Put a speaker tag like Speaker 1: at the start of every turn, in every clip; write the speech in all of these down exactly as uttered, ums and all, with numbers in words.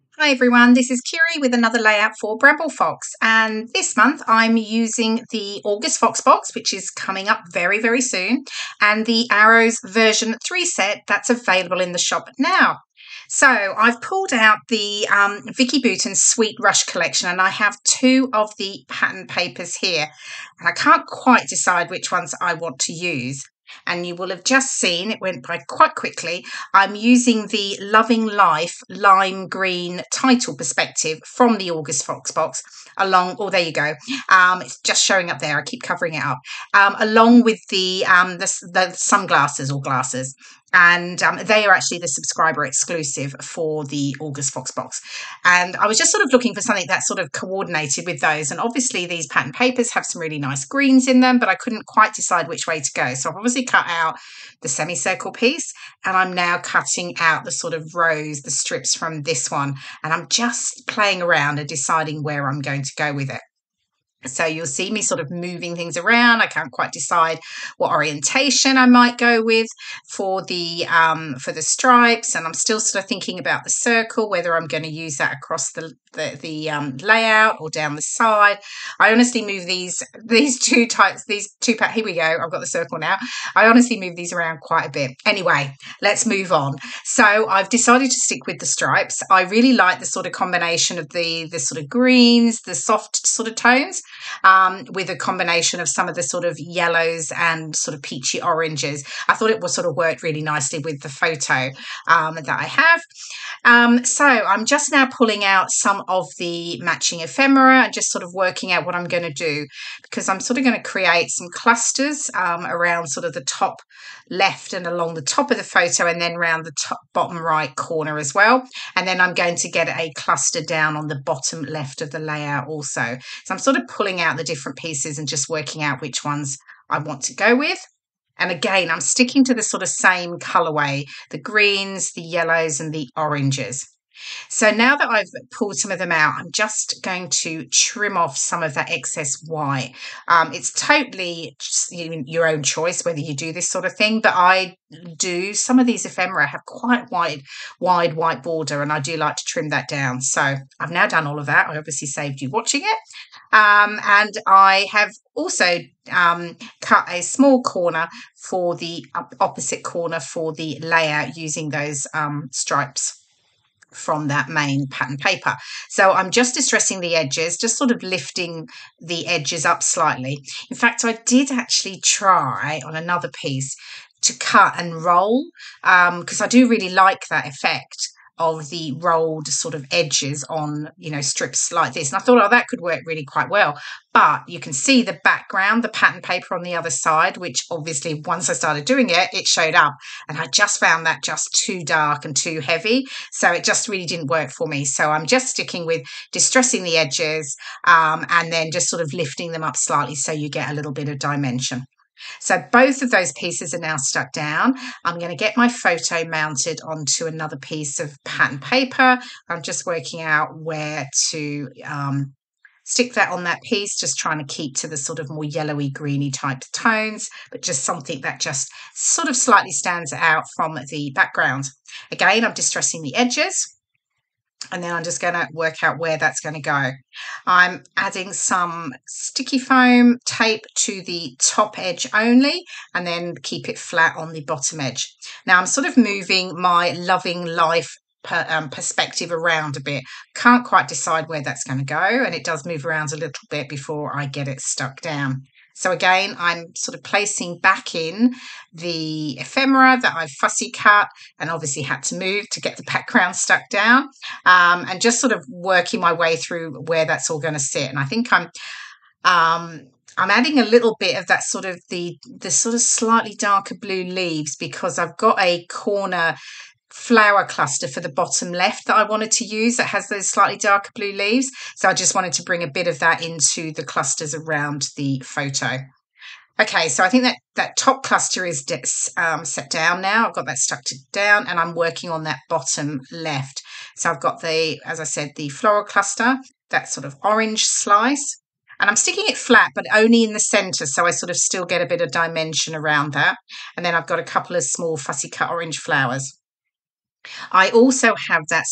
Speaker 1: Hi everyone, this is Kiri with another layout for Bramble Fox, and this month I'm using the August Fox box, which is coming up very very soon, and the Arrows version three set that's available in the shop now. So I've pulled out the um, Vicki Boutin Sweet Rush collection, and I have two of the pattern papers here, and I can't quite decide which ones I want to use. And you will have just seen, it went by quite quickly, I'm using the Loving Life lime green title perspective from the August Fox box along, oh, there you go. Um, it's just showing up there. I keep covering it up. Um, along with the, um, the, the sunglasses or glasses. And um, they are actually the subscriber exclusive for the August Fox box. And I was just sort of looking for something that sort of coordinated with those. And obviously these pattern papers have some really nice greens in them, but I couldn't quite decide which way to go. So I've obviously cut out the semicircle piece, and I'm now cutting out the sort of rows, the strips from this one. And I'm just playing around and deciding where I'm going to go with it. So you'll see me sort of moving things around. I can't quite decide what orientation I might go with for the um, for the stripes, and I'm still sort of thinking about the circle, whether I'm going to use that across the the, the um, layout or down the side. I honestly move these these two types, these two pat. Here we go. I've got the circle now. I honestly move these around quite a bit. Anyway, let's move on. So I've decided to stick with the stripes. I really like the sort of combination of the the sort of greens, the soft sort of tones. Um, with a combination of some of the sort of yellows and sort of peachy oranges. I thought it was sort of worked really nicely with the photo um, that I have. Um, so I'm just now pulling out some of the matching ephemera and just sort of working out what I'm going to do, because I'm sort of going to create some clusters um, around sort of the top left and along the top of the photo, and then around the top bottom right corner as well. And then I'm going to get a cluster down on the bottom left of the layout also. So I'm sort of pulling out the different pieces and just working out which ones I want to go with. And again, I'm sticking to the sort of same colorway, the greens, the yellows, and the oranges. So now that I've pulled some of them out, I'm just going to trim off some of that excess white. Um, it's totally your own choice whether you do this sort of thing, but I do. Some of these ephemera have quite wide, wide white border, and I do like to trim that down. So I've now done all of that. I obviously saved you watching it. Um, and I have also um, cut a small corner for the opposite corner for the layout using those um, stripes from that main pattern paper. So I'm just distressing the edges, just sort of lifting the edges up slightly. In fact, I did actually try on another piece to cut and roll because um, I do really like that effect of the rolled sort of edges on, you know, strips like this. And I thought, oh, that could work really quite well. But you can see the background, the pattern paper on the other side, which obviously once I started doing it, it showed up. And I just found that just too dark and too heavy. So it just really didn't work for me. So I'm just sticking with distressing the edges um, and then just sort of lifting them up slightly so you get a little bit of dimension. So both of those pieces are now stuck down. I'm going to get my photo mounted onto another piece of pattern paper. I'm just working out where to um, stick that on that piece, just trying to keep to the sort of more yellowy, greeny type tones, but just something that just sort of slightly stands out from the background. Again, I'm distressing the edges. And then I'm just going to work out where that's going to go. I'm adding some sticky foam tape to the top edge only, and then keep it flat on the bottom edge. Now I'm sort of moving my Loving Life per, um, perspective around a bit. Can't quite decide where that's going to go, and it does move around a little bit before I get it stuck down. So again, I'm sort of placing back in the ephemera that I've fussy cut and obviously had to move to get the background stuck down, um, and just sort of working my way through where that's all going to sit. And I think I'm um, I'm adding a little bit of that sort of the the sort of slightly darker blue leaves because I've got a corner flower cluster for the bottom left that I wanted to use that has those slightly darker blue leaves. So I just wanted to bring a bit of that into the clusters around the photo. Okay, so I think that that top cluster is um, set down now. I've got that stuck to down, and I'm working on that bottom left. So I've got the, as I said, the floral cluster, that sort of orange slice. And I'm sticking it flat, but only in the centre, so I sort of still get a bit of dimension around that. And then I've got a couple of small fussy cut orange flowers. I also have that sort of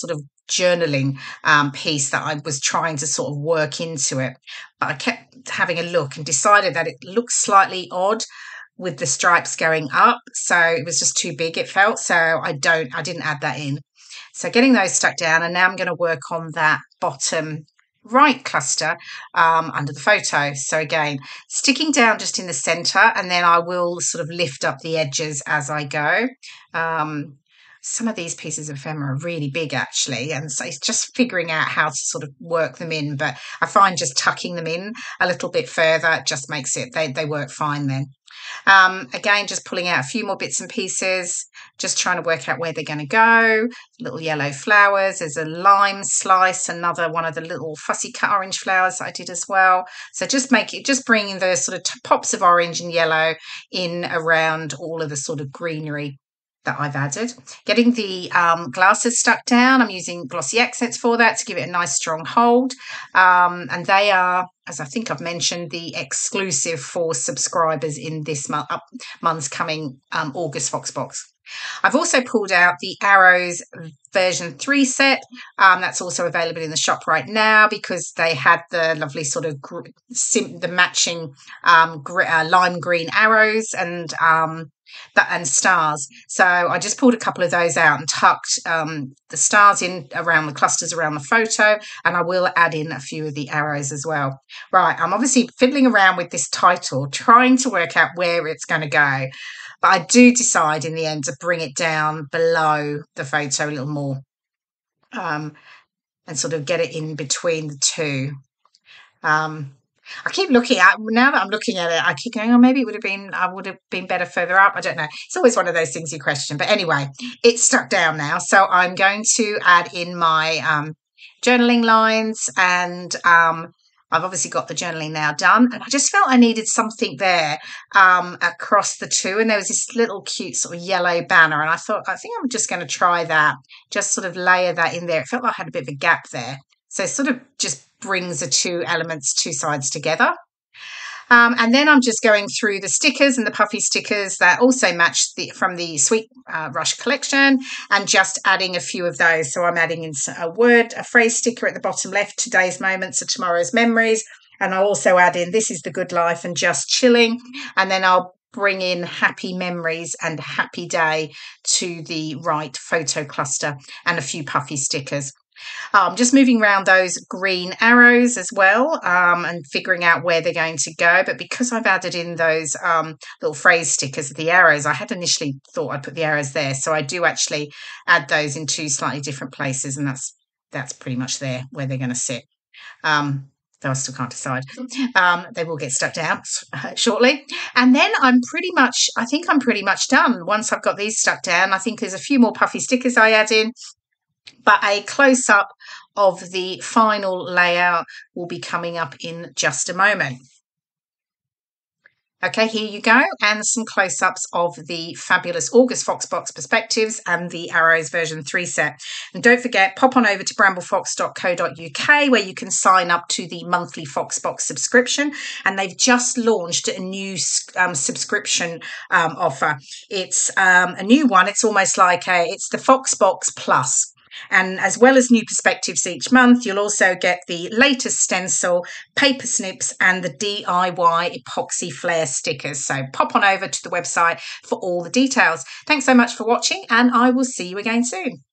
Speaker 1: journaling um, piece that I was trying to sort of work into it. But I kept having a look and decided that it looks slightly odd with the stripes going up. So it was just too big, it felt. So I don't, I didn't add that in. So getting those stuck down, and now I'm going to work on that bottom right cluster um, under the photo. So again, sticking down just in the center, and then I will sort of lift up the edges as I go. Um, some of these pieces of ephemera are really big actually, and so it's just figuring out how to sort of work them in, but I find just tucking them in a little bit further just makes it, they, they work fine then. Um, again, just pulling out a few more bits and pieces, just trying to work out where they're going to go. Little yellow flowers. There's a lime slice, another one of the little fussy cut orange flowers that I did as well. So just make it, just bringing the sort of t- pops of orange and yellow in around all of the sort of greenery that I've added. Getting the um, glasses stuck down. I'm using glossy accents for that to give it a nice strong hold. Um, and they are, as I think I've mentioned, the exclusive for subscribers in this month, up month's coming um, August Foxbox. I've also pulled out the Arrows version three set. Um, that's also available in the shop right now because they had the lovely sort of gr- sim- the matching um, gr- uh, lime green arrows and um, that and stars. So I just pulled a couple of those out and tucked um, the stars in around the clusters around the photo, and I will add in a few of the arrows as well. Right, I'm obviously fiddling around with this title, trying to work out where it's going to go. But I do decide in the end to bring it down below the photo a little more um, and sort of get it in between the two. Um, I keep looking at, now that I'm looking at it, I keep going, oh, maybe it would have been, I would have been better further up. I don't know. It's always one of those things you question. But anyway, it's stuck down now. So I'm going to add in my um, journaling lines, and um, I've obviously got the journaling now done, and I just felt I needed something there um, across the two, and there was this little cute sort of yellow banner, and I thought, I think I'm just going to try that, just sort of layer that in there. It felt like I had a bit of a gap there. So it sort of just brings the two elements, two sides together. Um, and then I'm just going through the stickers and the puffy stickers that also match the, from the Sweet uh, Rush collection, and just adding a few of those. So I'm adding in a word, a phrase sticker at the bottom left, today's moments are tomorrow's memories. And I'll also add in, this is the good life and just chilling. And then I'll bring in happy memories and happy day to the right photo cluster and a few puffy stickers. Um, just moving around those green arrows as well um, and figuring out where they're going to go. But because I've added in those um, little phrase stickers of the arrows, I had initially thought I'd put the arrows there. So I do actually add those in two slightly different places, and that's that's pretty much there where they're going to sit. Um, though I still can't decide. Um, they will get stuck down uh, shortly. And then I'm pretty much, I think I'm pretty much done. Once I've got these stuck down, I think there's a few more puffy stickers I add in. But a close-up of the final layout will be coming up in just a moment. Okay, here you go, and some close-ups of the fabulous August Foxbox Perspectives and the Arrows version three set. And don't forget, pop on over to bramble fox dot co dot U K where you can sign up to the monthly Foxbox subscription, and they've just launched a new um, subscription um, offer. It's um, a new one. It's almost like a, it's the Foxbox Plus. And as well as new perspectives each month, you'll also get the latest stencil, paper snips, and the D I Y epoxy flare stickers. So pop on over to the website for all the details. Thanks so much for watching, and I will see you again soon.